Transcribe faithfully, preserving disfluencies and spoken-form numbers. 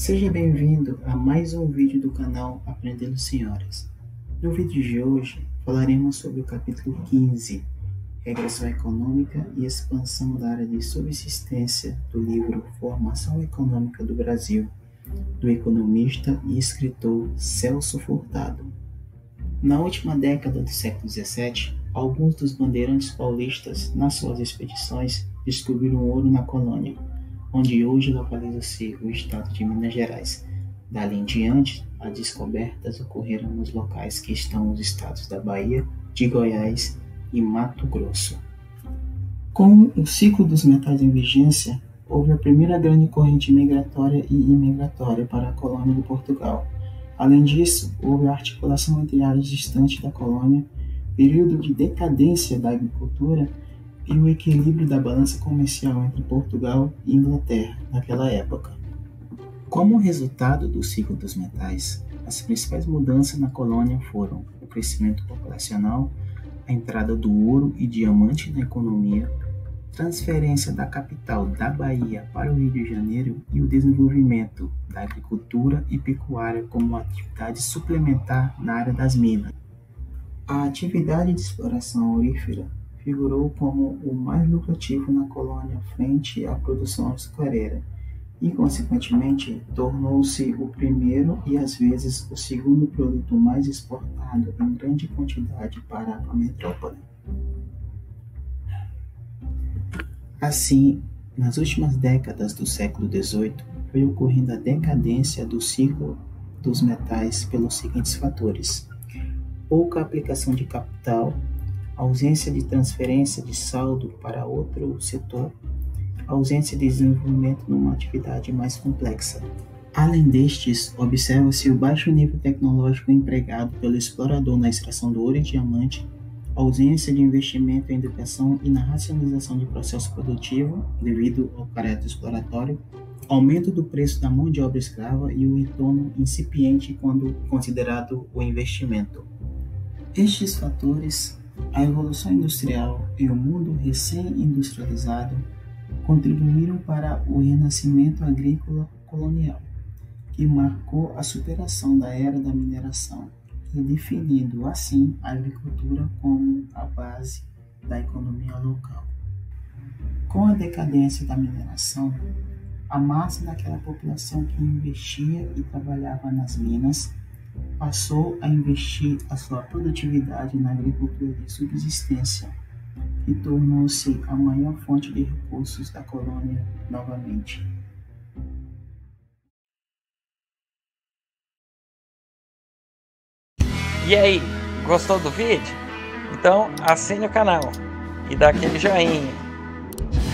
Seja bem-vindo a mais um vídeo do canal Aprendendo Senhoras. No vídeo de hoje falaremos sobre o capítulo quinze, Regressão Econômica e Expansão da Área de Subsistência do livro Formação Econômica do Brasil, do economista e escritor Celso Furtado. Na última década do século dezessete, alguns dos bandeirantes paulistas, nas suas expedições, descobriram ouro na colônia, onde hoje localiza-se o estado de Minas Gerais. Dali em diante, as descobertas ocorreram nos locais que estão os estados da Bahia, de Goiás e Mato Grosso. Com o ciclo dos metais em vigência, houve a primeira grande corrente migratória e imigratória para a colônia de Portugal. Além disso, houve a articulação entre áreas distantes da colônia, período de decadência da agricultura e o equilíbrio da balança comercial entre Portugal e Inglaterra naquela época. Como resultado do ciclo dos metais, as principais mudanças na colônia foram o crescimento populacional, a entrada do ouro e diamante na economia, transferência da capital da Bahia para o Rio de Janeiro e o desenvolvimento da agricultura e pecuária como atividade suplementar na área das minas. A atividade de exploração aurífera figurou como o mais lucrativo na colônia frente à produção açucareira e, consequentemente, tornou-se o primeiro e, às vezes, o segundo produto mais exportado em grande quantidade para a metrópole. Assim, nas últimas décadas do século dezoito, foi ocorrendo a decadência do ciclo dos metais pelos seguintes fatores: pouca aplicação de capital, ausência de transferência de saldo para outro setor, ausência de desenvolvimento numa atividade mais complexa. Além destes, observa-se o baixo nível tecnológico empregado pelo explorador na extração do ouro e diamante, ausência de investimento em educação e na racionalização de processo produtivo devido ao caráter exploratório, aumento do preço da mão de obra escrava e o retorno incipiente quando considerado o investimento. Estes fatores, a evolução industrial e o mundo recém-industrializado, contribuíram para o renascimento agrícola colonial, que marcou a superação da era da mineração e definindo assim a agricultura como a base da economia local. Com a decadência da mineração, a massa daquela população que investia e trabalhava nas minas passou a investir a sua produtividade na agricultura de subsistência e tornou-se a maior fonte de recursos da colônia novamente. E aí, gostou do vídeo? Então assine o canal e dá aquele joinha.